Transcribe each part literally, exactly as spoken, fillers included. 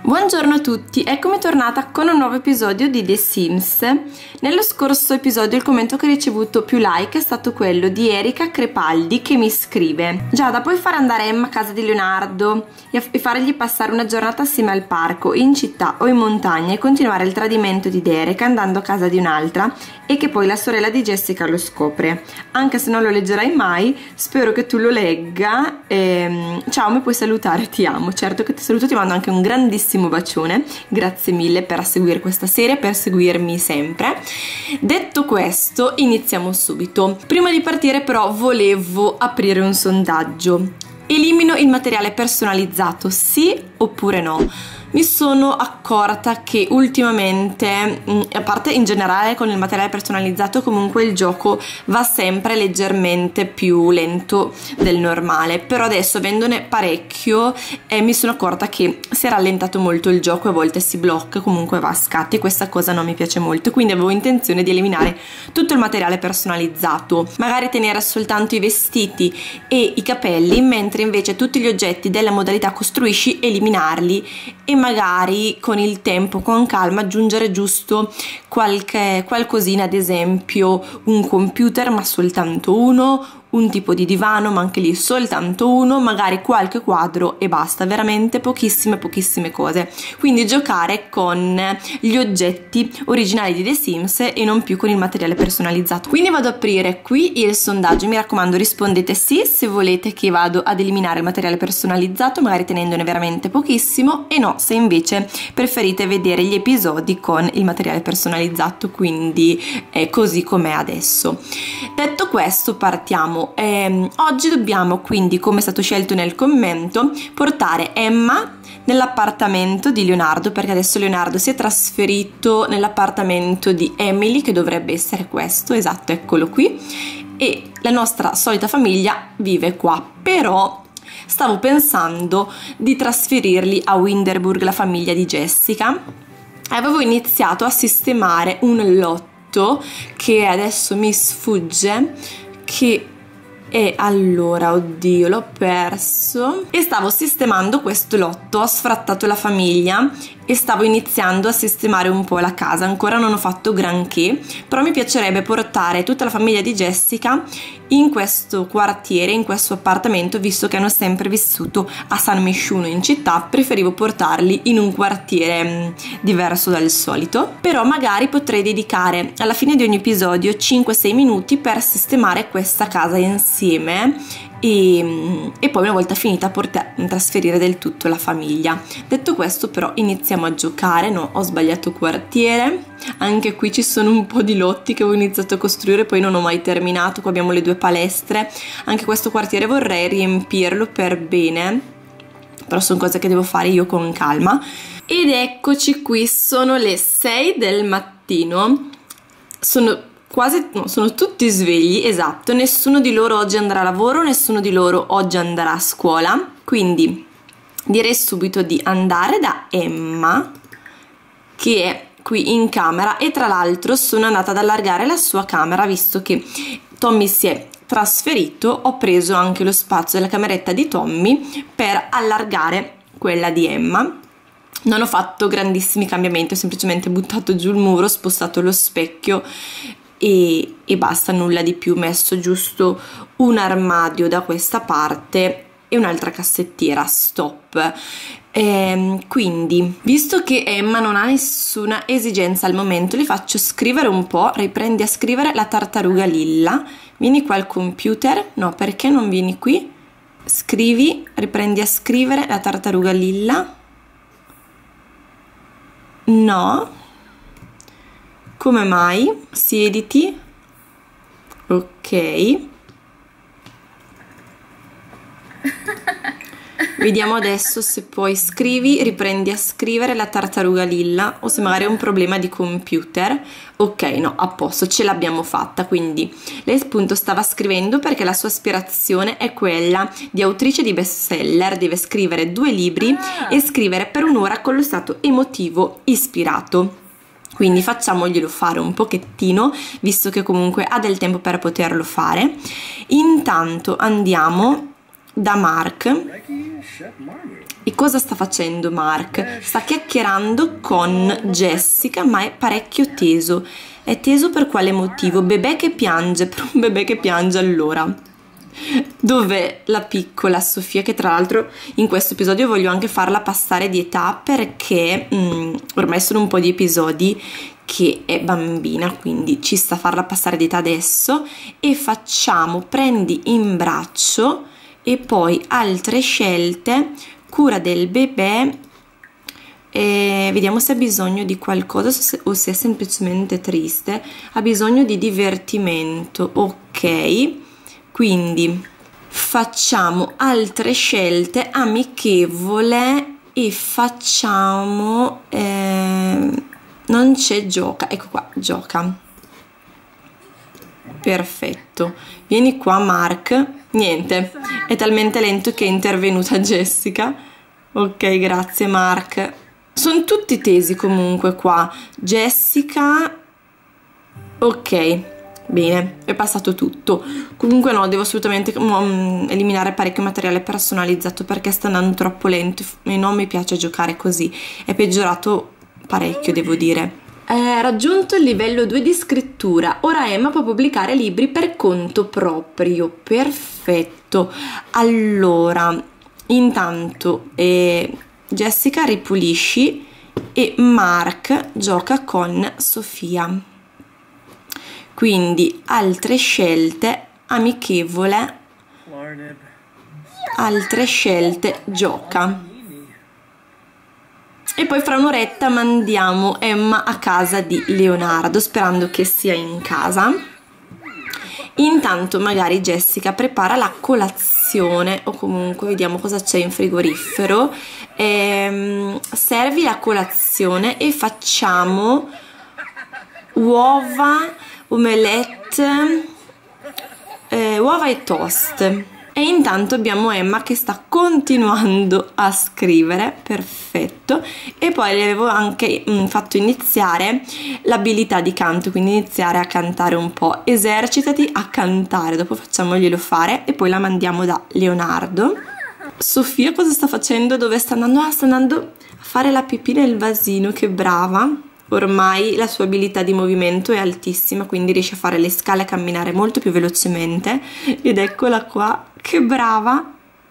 Buongiorno a tutti, eccomi tornata con un nuovo episodio di The Sims. Nello scorso episodio il commento che ho ricevuto più like è stato quello di Erika Crepaldi, che mi scrive: Giada, puoi fare andare Emma a casa di Leonardo e fargli passare una giornata assieme al parco, in città o in montagna, e continuare il tradimento di Derek andando a casa di un'altra e che poi la sorella di Jessica lo scopre. Anche se non lo leggerai mai, spero che tu lo legga. E... ciao, mi puoi salutare, ti amo. Certo che ti saluto, ti mando anche un grandissimo bacione, grazie mille per seguire questa serie, per seguirmi sempre. Detto questo, iniziamo subito. Prima di partire però volevo aprire un sondaggio: elimino il materiale personalizzato, sì oppure no? Mi sono accorta che ultimamente, a parte in generale con il materiale personalizzato, comunque il gioco va sempre leggermente più lento del normale, però adesso avendone parecchio eh, mi sono accorta che si è rallentato molto il gioco, a volte si blocca, comunque va a scatti, e questa cosa non mi piace molto, quindi avevo intenzione di eliminare tutto il materiale personalizzato, magari tenere soltanto i vestiti e i capelli, mentre invece tutti gli oggetti della modalità costruisci eliminarli e magari con il tempo, con calma, aggiungere giusto qualche qualcosina, ad esempio un computer ma soltanto uno, un tipo di divano ma anche lì soltanto uno, magari qualche quadro e basta, veramente pochissime pochissime cose. Quindi giocare con gli oggetti originali di The Sims e non più con il materiale personalizzato. Quindi vado ad aprire qui il sondaggio, mi raccomando rispondete sì se volete che vado ad eliminare il materiale personalizzato, magari tenendone veramente pochissimo, e no se invece preferite vedere gli episodi con il materiale personalizzato, quindi è così com'è adesso. Detto questo, partiamo. Eh, oggi dobbiamo quindi, come è stato scelto nel commento, portare Emma nell'appartamento di Leonardo, perché adesso Leonardo si è trasferito nell'appartamento di Emily, che dovrebbe essere questo, esatto, eccolo qui, e la nostra solita famiglia vive qua. Però stavo pensando di trasferirli a Winterburg, la famiglia di Jessica. Avevo iniziato a sistemare un lotto che adesso mi sfugge, che e allora, oddio, l'ho perso, e stavo sistemando questo lotto, ho sfrattato la famiglia e stavo iniziando a sistemare un po' la casa. Ancora non ho fatto granché, però mi piacerebbe portare tutta la famiglia di Jessica in questo quartiere, in questo appartamento, visto che hanno sempre vissuto a San Myshuno in città. Preferivo portarli in un quartiere mh, diverso dal solito, però magari potrei dedicare alla fine di ogni episodio cinque sei minuti per sistemare questa casa insieme e, e poi una volta finita portare, trasferire del tutto la famiglia. Detto questo però iniziamo a giocare. No, ho sbagliato quartiere, anche qui ci sono un po' di lotti che ho iniziato a costruire, poi non ho mai terminato. Qua abbiamo le due palestre, anche questo quartiere vorrei riempirlo per bene, però sono cose che devo fare io con calma. Ed eccoci qui, sono le sei del mattino, sono quasi, no, sono tutti svegli, esatto, nessuno di loro oggi andrà a lavoro, nessuno di loro oggi andrà a scuola, quindi direi subito di andare da Emma, che è qui in camera, e tra l'altro sono andata ad allargare la sua camera, visto che Tommy si è trasferito, ho preso anche lo spazio della cameretta di Tommy per allargare quella di Emma. Non ho fatto grandissimi cambiamenti, ho semplicemente buttato giù il muro, spostato lo specchio e, e basta, nulla di più. Ho messo giusto un armadio da questa parte e un'altra cassettiera, stop. E, quindi, visto che Emma non ha nessuna esigenza al momento, le faccio scrivere un po'. Riprendi a scrivere la tartaruga lilla. Vieni qua al computer. No, perché non vieni qui? Scrivi, riprendi a scrivere la tartaruga lilla. No, come mai? Siediti. Ok, vediamo adesso se poi scrivi, riprendi a scrivere la tartaruga lilla, o se magari è un problema di computer. Ok, no, a posto, ce l'abbiamo fatta. Quindi lei appunto stava scrivendo perché la sua aspirazione è quella di autrice di bestseller, deve scrivere due libri ah. e scrivere per un'ora con lo stato emotivo ispirato. Quindi facciamoglielo fare un pochettino, visto che comunque ha del tempo per poterlo fare. Intanto andiamo da Mark. E cosa sta facendo Mark? Sta chiacchierando con Jessica, ma è parecchio teso. È teso per quale motivo? Bebè che piange, per un bebè che piange allora. Dov'è la piccola Sofia, che tra l'altro in questo episodio voglio anche farla passare di età, perché mh, ormai sono un po' di episodi che è bambina, quindi ci sta a farla passare di età adesso. E facciamo prendi in braccio e poi altre scelte, cura del bebè, e vediamo se ha bisogno di qualcosa o se è semplicemente triste. Ha bisogno di divertimento, ok, quindi facciamo altre scelte, amichevole, e facciamo eh, non c'è gioca, ecco qua, gioca. Perfetto, vieni qua Mark. Niente, è talmente lento che è intervenuta Jessica. Ok, grazie Mark. Sono tutti tesi comunque qua. Jessica, ok, bene, è passato tutto. Comunque no, devo assolutamente um, eliminare parecchio materiale personalizzato, perché sta andando troppo lento e non mi piace giocare così. È peggiorato parecchio, devo dire. È raggiunto il livello due di scrittura. Ora Emma può pubblicare libri per conto proprio. Perfetto. Allora, intanto eh, Jessica ripulisci e Mark gioca con Sofia. Quindi altre scelte, amichevole, altre scelte, gioca. E poi fra un'oretta mandiamo Emma a casa di Leonardo, sperando che sia in casa. Intanto magari Jessica prepara la colazione, o comunque vediamo cosa c'è in frigorifero. Ehm, servi la colazione e facciamo uova, omelette, eh, uova e toast. E intanto abbiamo Emma che sta continuando a scrivere, perfetto. E poi le avevo anche mh, fatto iniziare l'abilità di canto, quindi iniziare a cantare un po'. Esercitati a cantare, dopo facciamoglielo fare e poi la mandiamo da Leonardo. Sofia cosa sta facendo? Dove sta andando? Ah, sta andando a fare la pipì nel vasino, che brava. Ormai la sua abilità di movimento è altissima, quindi riesce a fare le scale e a camminare molto più velocemente. Ed eccola qua, che brava!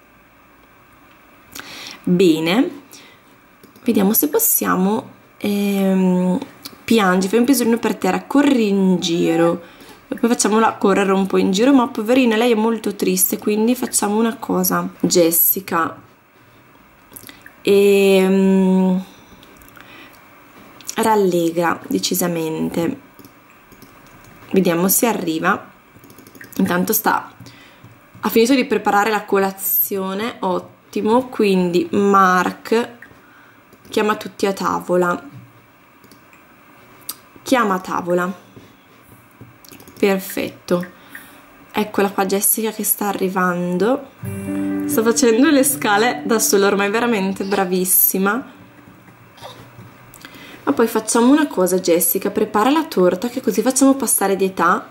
Bene, vediamo se possiamo ehm, piangi, fai un pisolino per terra, corri in giro. E poi facciamola correre un po' in giro, ma poverina, lei è molto triste, quindi facciamo una cosa. Jessica ehm, rallegra decisamente. Vediamo se arriva. Intanto sta ha finito di preparare la colazione, ottimo. Quindi Mark chiama tutti a tavola, chiama a tavola, perfetto. Eccola qua Jessica che sta arrivando, sta facendo le scale da sola, ormai è veramente bravissima. Ma poi facciamo una cosa, Jessica, prepara la torta, che così facciamo passare di età.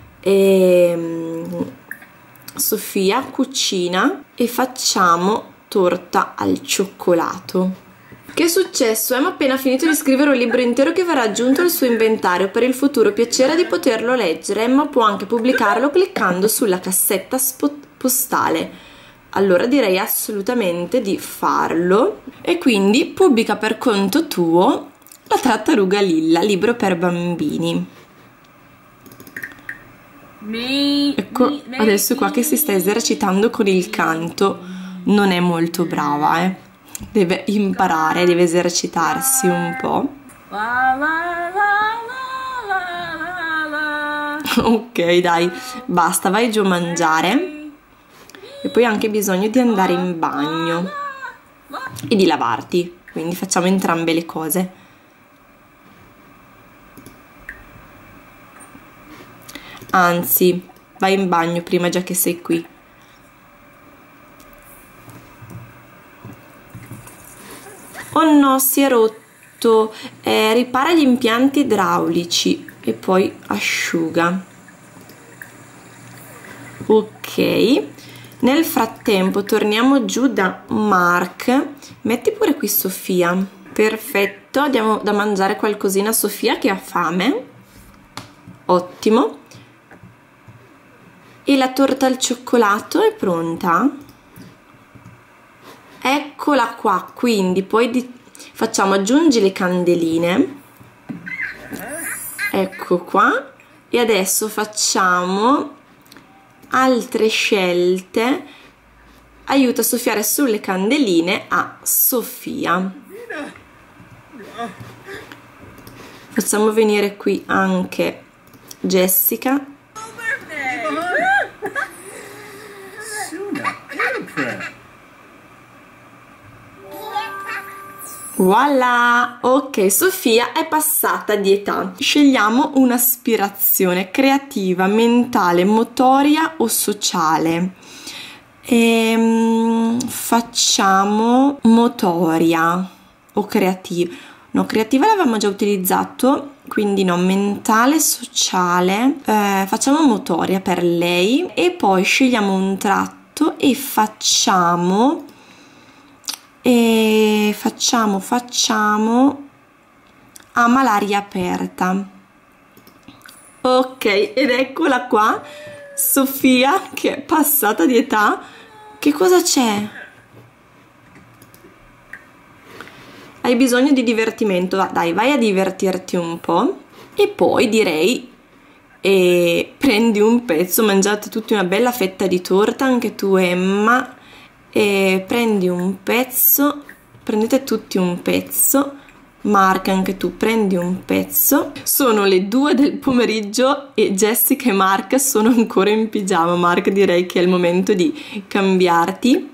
E Sofia cucina e facciamo torta al cioccolato. Che è successo? Emma ha appena finito di scrivere un libro intero che verrà aggiunto al suo inventario per il futuro piacere di poterlo leggere. Emma può anche pubblicarlo cliccando sulla cassetta postale. Allora direi assolutamente di farlo. E quindi pubblica per conto tuo La tartaruga Lilla, libro per bambini. Ecco, adesso qua che si sta esercitando con il canto, non è molto brava, eh. Deve imparare, deve esercitarsi un po'. Ok, dai, basta, vai giù a mangiare. E poi hai anche bisogno di andare in bagno e di lavarti, quindi facciamo entrambe le cose. Anzi, vai in bagno prima, già che sei qui. Oh no, si è rotto. Eh, ripara gli impianti idraulici e poi asciuga. Ok, Nel frattempo torniamo giù da Mark. Metti pure qui Sofia. Perfetto, diamo da mangiare qualcosina a Sofia che ha fame. Ottimo. E la torta al cioccolato è pronta? Eccola qua, quindi poi di... facciamo aggiungi le candeline. Ecco qua. E adesso facciamo altre scelte. Aiuta a soffiare sulle candeline a Sofia. Facciamo venire qui anche Jessica. Voilà! Ok, Sofia è passata di età. Scegliamo un'aspirazione creativa, mentale, motoria o sociale. Ehm, facciamo motoria o creativa. No, creativa l'avevamo già utilizzato, quindi no, mentale, sociale. Eh, facciamo motoria per lei e poi scegliamo un tratto e facciamo e facciamo facciamo ama l'aria aperta. Ok, ed eccola qua Sofia che è passata di età. Che cosa c'è? Hai bisogno di divertimento, dai, vai a divertirti un po'. E poi direi e prendi un pezzo, mangiate tutti una bella fetta di torta, anche tu Emma, e prendi un pezzo, prendete tutti un pezzo. Mark, anche tu prendi un pezzo. Sono le due del pomeriggio e Jessica e Mark sono ancora in pigiama. Mark, direi che è il momento di cambiarti.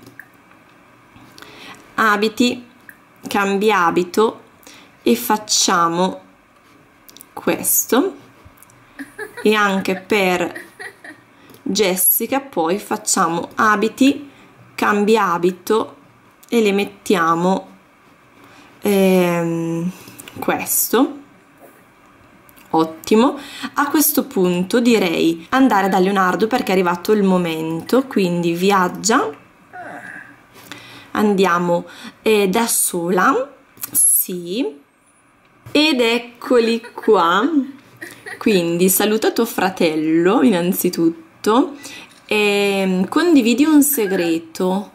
Abiti, cambi abito e facciamo questo. E anche per Jessica poi facciamo abiti, cambi abito e le mettiamo ehm, questo. Ottimo. A questo punto direi andare da Leonardo perché è arrivato il momento, quindi viaggia. Andiamo eh, da sola, sì, ed eccoli qua. Quindi saluta tuo fratello innanzitutto e condividi un segreto.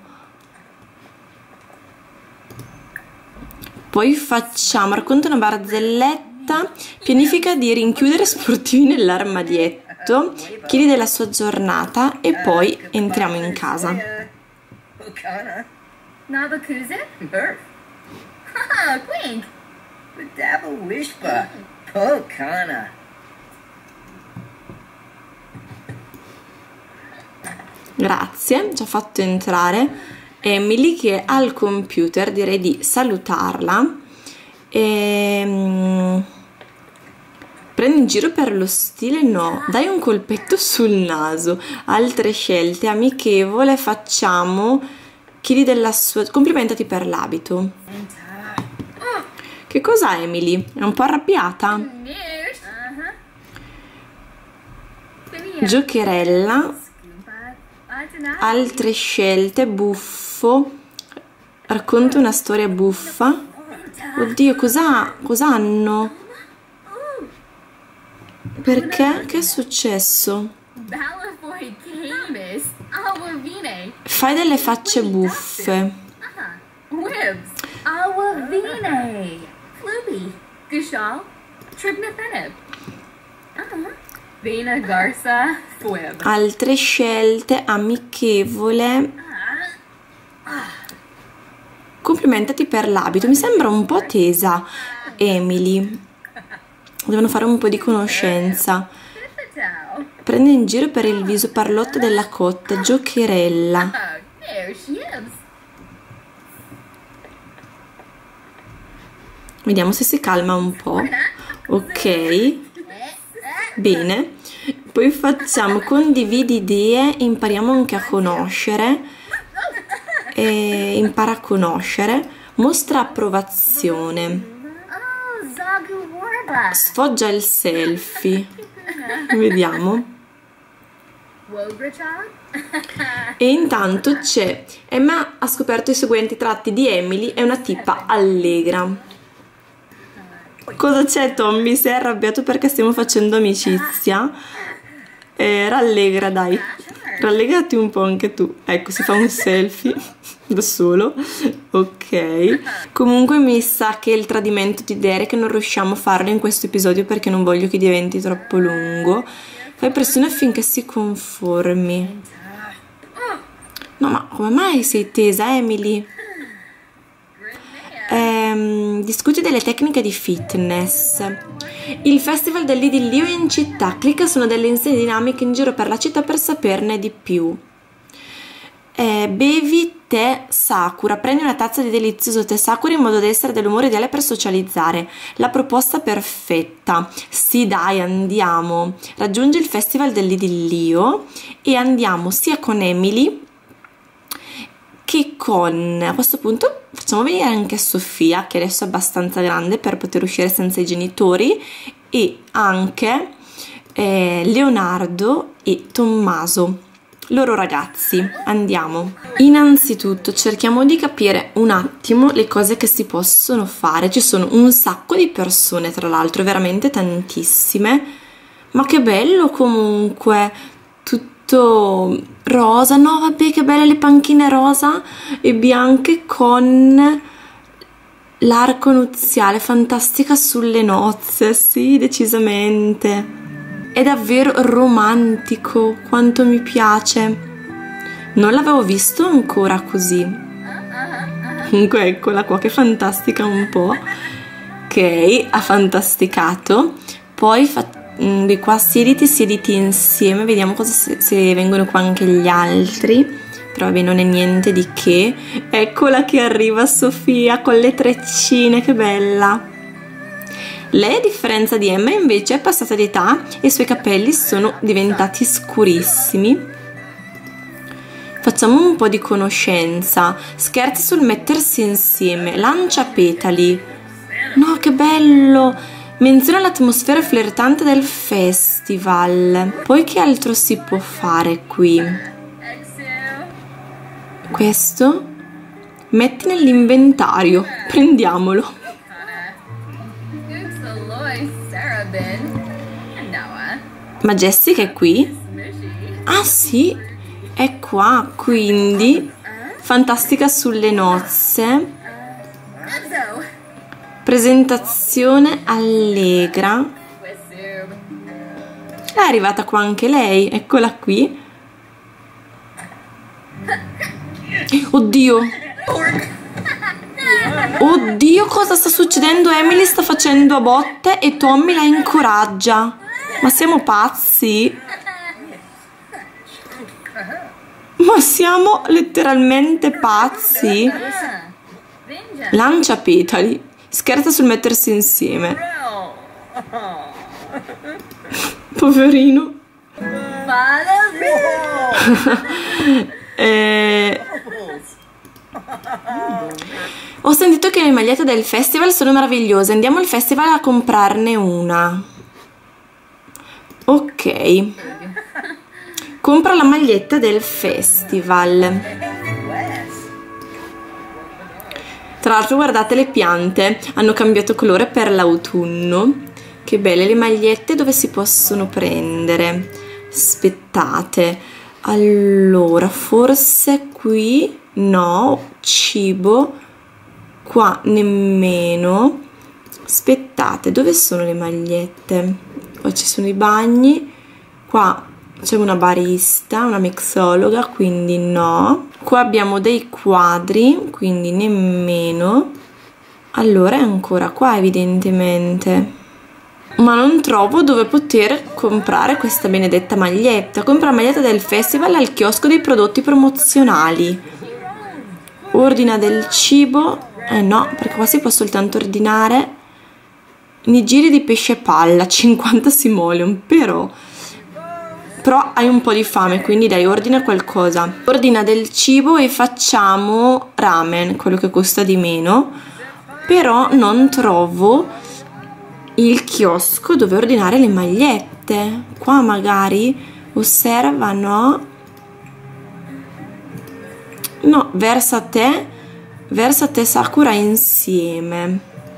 Poi facciamo, racconta una barzelletta, pianifica di rinchiudere sportivi nell'armadietto, chiedi della sua giornata e poi entriamo in casa. Nabakuze? Burf. Haha, Quink. Badaba Wishpa. Pokana. Grazie, ci ha fatto entrare Emily che è al computer, direi di salutarla. E... prendi in giro per lo stile? No, dai un colpetto sul naso. Altre scelte, amichevole, facciamo... chiedi della sua... complimentati per l'abito. Che cosa Emily? È un po' arrabbiata? Giocherella. Altre scelte, buffo. Racconta una storia buffa. Oddio, cosa hanno? Perché? Che è successo? Fai delle facce buffe. Altre scelte, amichevole. Complimentati per l'abito. Mi sembra un po' tesa, Emily. Devono fare un po' di conoscenza. Prende in giro per il viso, parlotta della cotta, giocherella. Vediamo se si calma un po'. Ok. Bene. Poi facciamo condividi idee, impariamo anche a conoscere. E impara a conoscere. Mostra approvazione. Sfoggia il selfie. Vediamo. E intanto c'è Emma ha scoperto i seguenti tratti di Emily, è una tipa allegra. Cosa c'è, Tommy? Sei arrabbiato perché stiamo facendo amicizia? Eh, rallegra, dai, rallegrati un po' anche tu. Ecco, si fa un selfie da solo. Ok, comunque mi sa che il tradimento di Derek non riusciamo a farlo in questo episodio perché non voglio che diventi troppo lungo. Fai pressione affinché si conformi. No, ma come mai sei tesa, Emily? Ehm, discuti delle tecniche di fitness. Il festival dell'idillio è in città. Clicca su una delle insegne dinamiche in giro per la città per saperne di più. Eh, bevi tè Sakura. Prendi una tazza di delizioso tè Sakura in modo da essere dell'umore ideale per socializzare. La proposta perfetta. Sì, dai, andiamo. Raggiungi il festival dell'idillio e andiamo sia con Emily che con, a questo punto facciamo venire anche Sofia, che adesso è abbastanza grande per poter uscire senza i genitori, e anche eh, Leonardo e Tommaso, loro ragazzi. Andiamo. Innanzitutto cerchiamo di capire un attimo le cose che si possono fare. Ci sono un sacco di persone, tra l'altro, veramente tantissime, ma che bello comunque, tutto rosa. No, vabbè, che belle le panchine rosa e bianche con l'arco nuziale, fantastica sulle nozze. Sì, decisamente. È davvero romantico, quanto mi piace. Non l'avevo visto ancora così. Comunque eccola qua che fantastica un po'. Ok, ha fantasticato. Poi fa, di qua siediti, siediti insieme. Vediamo cosa se, se vengono qua anche gli altri. Però vabbè, non è niente di che. Eccola che arriva Sofia con le treccine, che bella. Lei, a differenza di Emma, invece è passata di età e i suoi capelli sono diventati scurissimi. Facciamo un po' di conoscenza. Scherzi sul mettersi insieme. Lancia petali. No, che bello! Menziona l'atmosfera flirtante del festival. Poi che altro si può fare qui? Questo? Metti nell'inventario. Prendiamolo. Ma Jessica è qui? Ah sì, è qua, quindi fantastica sulle nozze. Presentazione allegra. È arrivata qua anche lei, eccola qui. Oddio. Oddio, cosa sta succedendo? Emily sta facendo a botte e Tommy la incoraggia. Ma siamo pazzi? Ma siamo letteralmente pazzi? Lancia petali. Scherza sul mettersi insieme. Poverino. eh... Ho sentito che le magliette del festival sono meravigliose. Andiamo al festival a comprarne una. Ok. Compra la maglietta del festival. Tra l'altro guardate le piante, hanno cambiato colore per l'autunno. Che belle le magliette, dove si possono prendere? Aspettate. Allora, forse qui no, cibo. Qua nemmeno. Aspettate, dove sono le magliette? Qua ci sono i bagni. Qua c'è una barista, una mixologa, quindi no. Qua abbiamo dei quadri, quindi nemmeno. Allora è ancora qua evidentemente. Ma non trovo dove poter comprare questa benedetta maglietta. Compra la maglietta del festival al chiosco dei prodotti promozionali. Ordina del cibo. Eh no, perché qua si può soltanto ordinare nigiri di pesce palla, cinquanta simoleon, però... Però hai un po' di fame, quindi dai, ordina qualcosa. Ordina del cibo e facciamo ramen, quello che costa di meno. Però non trovo il chiosco dove ordinare le magliette. Qua magari Osserva, no. No, versa te, versa te Sakura insieme.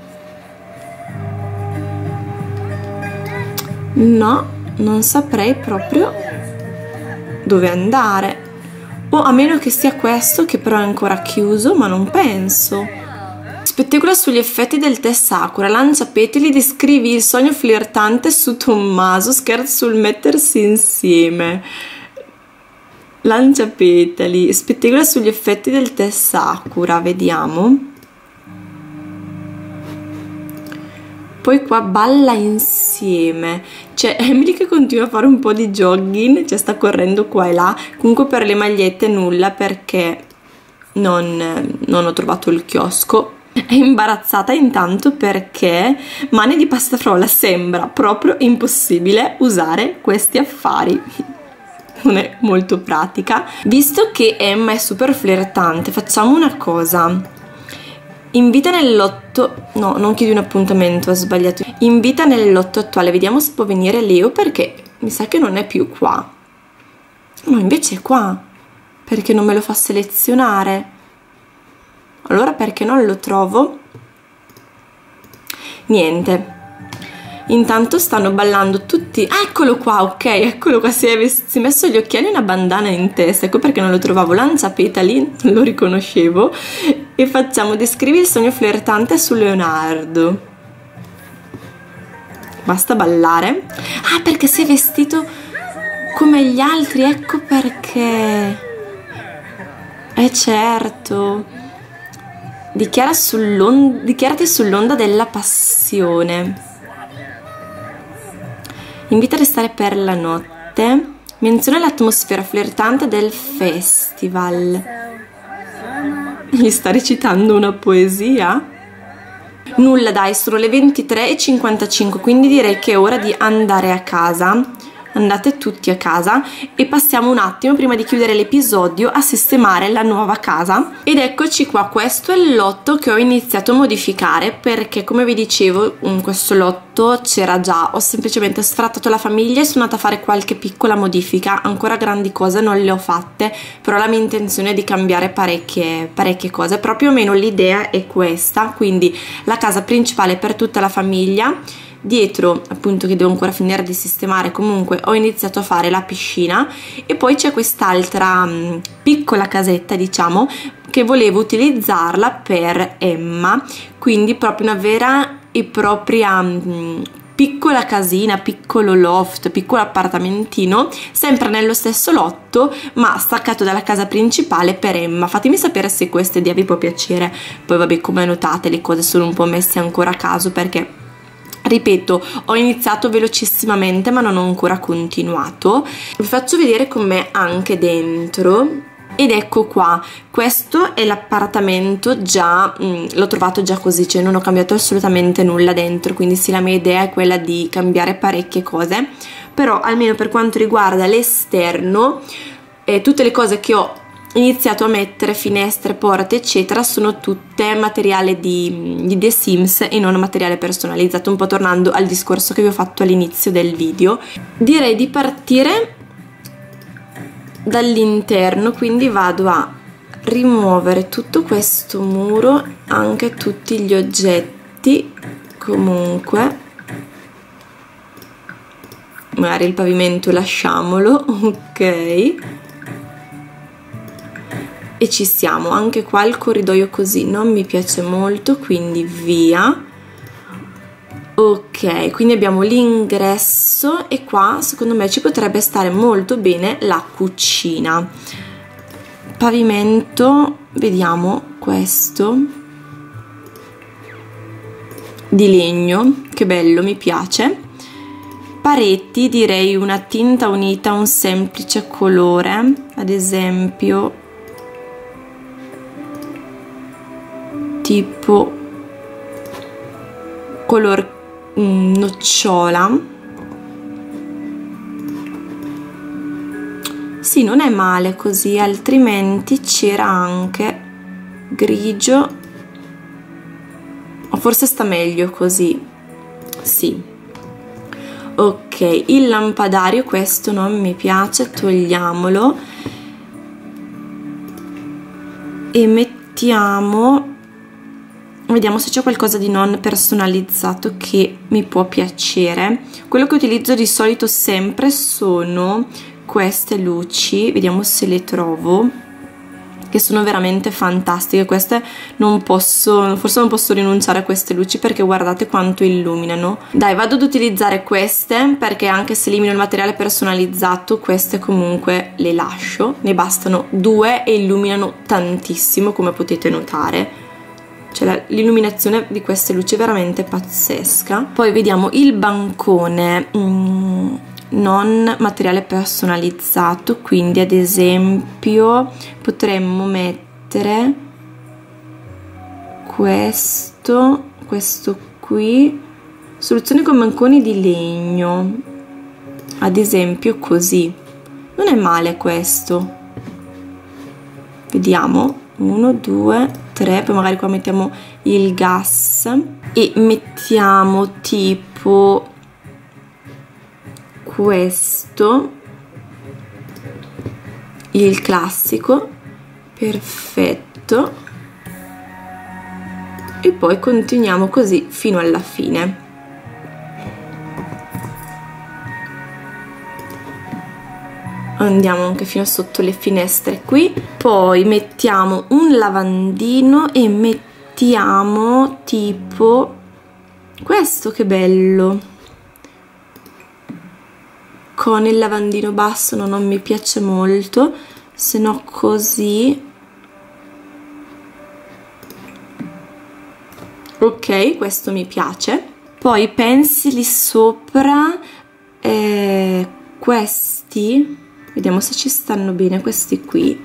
No, non saprei proprio dove andare. O a meno che sia questo, che però è ancora chiuso, ma non penso. Spettegola sugli effetti del tè Sakura, lancia petali, descrivi il sogno flirtante su Tommaso, scherzo sul mettersi insieme. Lancia petali, spettegola sugli effetti del tè Sakura, vediamo. Poi qua balla insieme, c'è Emily che continua a fare un po' di jogging, cioè sta correndo qua e là. Comunque per le magliette nulla, perché non, non ho trovato il chiosco. È imbarazzata intanto perché mani di pasta frolla, sembra proprio impossibile usare questi affari. Non è molto pratica. Visto che Emma è super flirtante, facciamo una cosa. Invita nel lotto, no, non chiedi un appuntamento, ho sbagliato. Invita nel lotto attuale, vediamo se può venire Leo, perché mi sa che non è più qua. No, invece è qua, perché non me lo fa selezionare. Allora perché non lo trovo? Niente. Intanto stanno ballando tutti. Ah, eccolo qua, ok, eccolo qua, si è, si è messo gli occhiali e una bandana in testa, ecco perché non lo trovavo. Lancia petali, non lo riconoscevo. E facciamo, descrivi il sogno flirtante su Leonardo. Basta ballare. Ah, perché si è vestito come gli altri, ecco perché. Eh certo. Dichiara sull'on- dichiarati sull'onda della passione. Invita a restare per la notte. Menziona l'atmosfera flirtante del festival. Gli sta recitando una poesia? Nulla dai, sono le ventitré e cinquantacinque, quindi direi che è ora di andare a casa. Andate tutti a casa e passiamo un attimo, prima di chiudere l'episodio, a sistemare la nuova casa. Ed eccoci qua, questo è il lotto che ho iniziato a modificare, perché come vi dicevo in questo lotto c'era già. Ho semplicemente sfrattato la famiglia e sono andata a fare qualche piccola modifica. Ancora grandi cose non le ho fatte, però la mia intenzione è di cambiare parecchie, parecchie cose. Però più o meno l'idea è questa, quindi la casa principale per tutta la famiglia. Dietro, appunto, che devo ancora finire di sistemare, comunque ho iniziato a fare la piscina, e poi c'è quest'altra mh, piccola casetta, diciamo, che volevo utilizzarla per Emma, quindi proprio una vera e propria mh, piccola casina, piccolo loft, piccolo appartamentino, sempre nello stesso lotto ma staccato dalla casa principale per Emma. Fatemi sapere se questa idea vi può piacere. Poi vabbè, come notate le cose sono un po' messe ancora a caso, perché ripeto, ho iniziato velocissimamente ma non ho ancora continuato. Vi faccio vedere com'è anche dentro. Ed ecco qua, questo è l'appartamento già, l'ho trovato già così, cioè non ho cambiato assolutamente nulla dentro, quindi sì, la mia idea è quella di cambiare parecchie cose, però almeno per quanto riguarda l'esterno, eh, tutte le cose che ho iniziato a mettere, finestre, porte eccetera, sono tutte materiale di, di The Sims e non materiale personalizzato, un po' tornando al discorso che vi ho fatto all'inizio del video. Direi di partire dall'interno, quindi vado a rimuovere tutto questo muro, anche tutti gli oggetti, comunque magari il pavimento lasciamolo, ok, e ci siamo. Anche qua il corridoio così non mi piace molto, quindi via. Ok, quindi abbiamo l'ingresso e qua secondo me ci potrebbe stare molto bene la cucina. Pavimento, vediamo questo di legno, che bello, mi piace. Pareti, direi una tinta unita, un semplice colore, ad esempio tipo color nocciola. Sì, non è male così, altrimenti c'era anche grigio, o forse sta meglio così, sì. Ok, il lampadario, questo non mi piace, togliamolo e mettiamo, vediamo se c'è qualcosa di non personalizzato che mi può piacere. Quello che utilizzo di solito sempre sono queste luci, vediamo se le trovo, che sono veramente fantastiche. Queste non posso, forse non posso rinunciare a queste luci perché guardate quanto illuminano. Dai, vado ad utilizzare queste perché anche se elimino il materiale personalizzato, queste comunque le lascio. Ne bastano due e illuminano tantissimo, come potete notare. Cioè l'illuminazione di queste luci è veramente pazzesca. Poi vediamo il bancone, mm, non materiale personalizzato, quindi ad esempio potremmo mettere questo, questo qui, soluzioni con banconi di legno, ad esempio così. Non è male questo. Vediamo, uno, due, tre, poi magari qua mettiamo il gas e mettiamo tipo questo, il classico, perfetto, e poi continuiamo così fino alla fine. Andiamo anche fino sotto le finestre qui, poi mettiamo un lavandino e mettiamo tipo questo, che bello, con il lavandino basso. No, non mi piace molto, se no così. Ok, questo mi piace. Poi i pensili sopra, eh, questi, vediamo se ci stanno bene questi qui.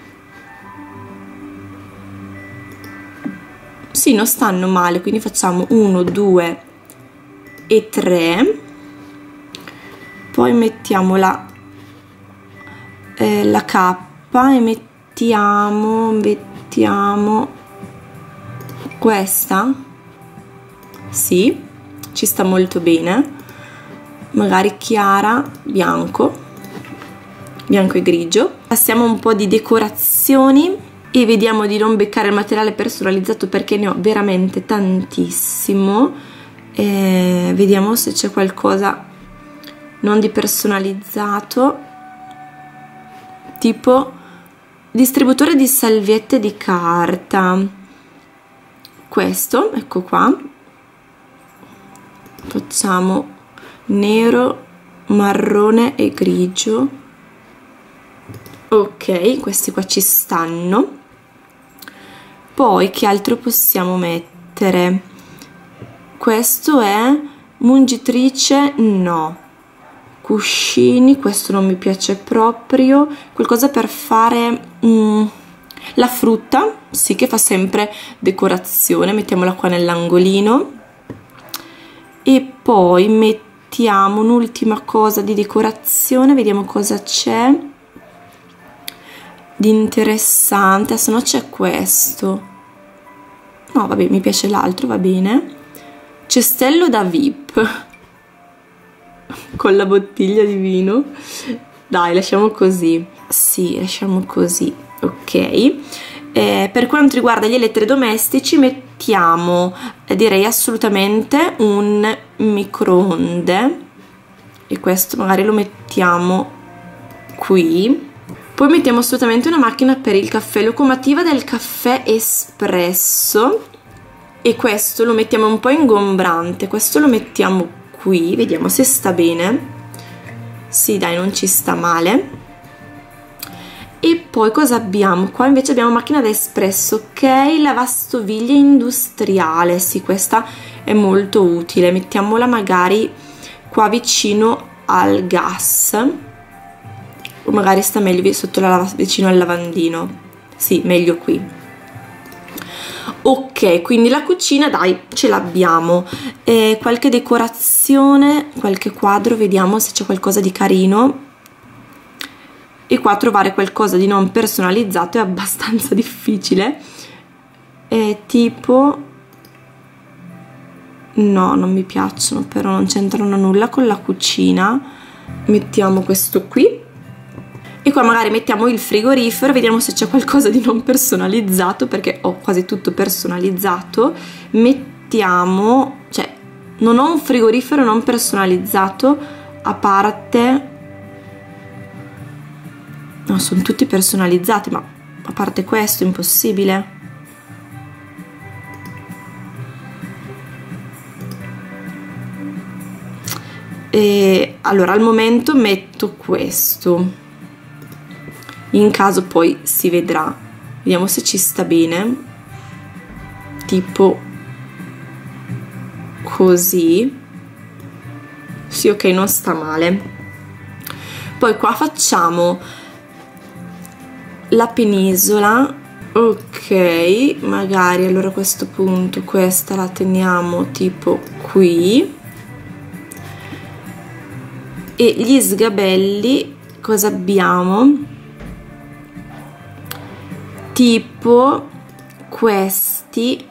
Sì, non stanno male, quindi facciamo uno, due e tre. Poi mettiamo la, eh, la cappa e mettiamo, mettiamo questa. Sì, ci sta molto bene. Magari chiara, bianco, bianco e grigio. Passiamo un po' di decorazioni e vediamo di non beccare il materiale personalizzato perché ne ho veramente tantissimo. E vediamo se c'è qualcosa non di personalizzato, tipo distributore di salviette di carta. Questo, ecco qua, facciamo nero, marrone e grigio. Ok, questi qua ci stanno. Poi che altro possiamo mettere? Questo è mungitrice, no. Cuscini, questo non mi piace proprio. Qualcosa per fare mm, la frutta, sì, che fa sempre decorazione. Mettiamola qua nell'angolino. E poi mettiamo un'ultima cosa di decorazione, vediamo cosa c'è di interessante. Se no c'è questo, no vabbè, mi piace l'altro, va bene. Cestello da V I P con la bottiglia di vino. Dai, lasciamo così. Sì, lasciamo così. Ok. Eh, per quanto riguarda gli elettrodomestici mettiamo, eh, direi assolutamente un microonde, e questo magari lo mettiamo qui. Poi mettiamo assolutamente una macchina per il caffè, locomotiva del caffè espresso, e questo lo mettiamo un po' ingombrante. Questo lo mettiamo qui, vediamo se sta bene. Sì, dai, non ci sta male. E poi cosa abbiamo? Qua invece abbiamo macchina da espresso, ok, lavastoviglie industriale. Sì, questa è molto utile. Mettiamola magari qua vicino al gas, o magari sta meglio sotto la, vicino al lavandino. Sì, meglio qui. Ok, quindi la cucina, dai, ce l'abbiamo. Eh, qualche decorazione, qualche quadro, vediamo se c'è qualcosa di carino. E qua trovare qualcosa di non personalizzato è abbastanza difficile. Eh, tipo no, non mi piacciono, però non c'entrano nulla con la cucina. Mettiamo questo qui e qua magari mettiamo il frigorifero, vediamo se c'è qualcosa di non personalizzato, perché ho quasi tutto personalizzato. Mettiamo, cioè non ho un frigorifero non personalizzato a parte, no, sono tutti personalizzati, ma a parte questo è impossibile. E allora al momento metto questo, in caso poi si vedrà. Vediamo se ci sta bene, tipo così. Sì, ok, non sta male. Poi qua facciamo la penisola. Ok, magari allora a questo punto questa la teniamo tipo qui. E gli sgabelli cosa abbiamo? Tipo questi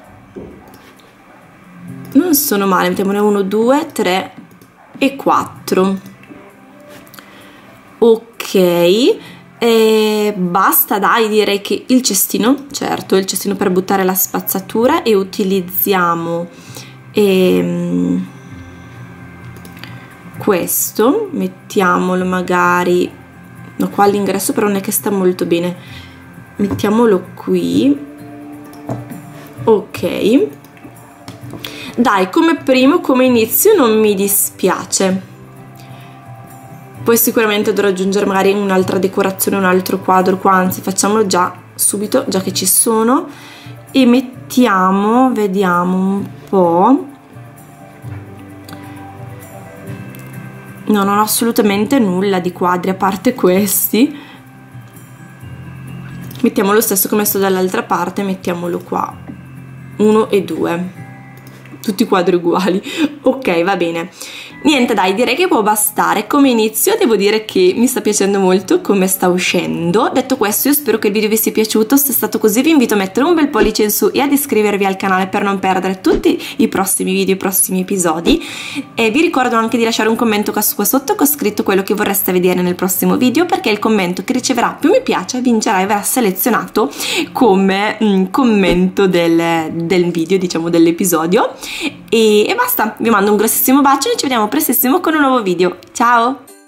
non sono male, mettiamone uno, due, tre e quattro. Ok, e basta, dai, direi che il cestino, certo, il cestino per buttare la spazzatura, e utilizziamo ehm, questo, mettiamolo magari, no, qua all'ingresso però non è che sta molto bene, mettiamolo qui. Ok, dai, come primo, come inizio non mi dispiace. Poi sicuramente dovrò aggiungere magari un'altra decorazione, un altro quadro qua, anzi facciamolo già subito, già che ci sono, e mettiamo, vediamo un po'. No, non ho assolutamente nulla di quadri a parte questi. Mettiamo lo stesso come sto dall'altra parte, mettiamolo qua, uno e due, tutti quadri uguali. Ok, va bene. Niente, dai, direi che può bastare. Come inizio devo dire che mi sta piacendo molto come sta uscendo. Detto questo, io spero che il video vi sia piaciuto. Se è stato così vi invito a mettere un bel pollice in su e ad iscrivervi al canale per non perdere tutti i prossimi video, i prossimi episodi. E vi ricordo anche di lasciare un commento qua sotto con scritto quello che vorreste vedere nel prossimo video, perché il commento che riceverà più mi piace vincerà e verrà selezionato come mm, commento del, del video, diciamo dell'episodio. E, e basta, vi mando un grossissimo bacio e ci vediamo prestissimo con un nuovo video. Ciao!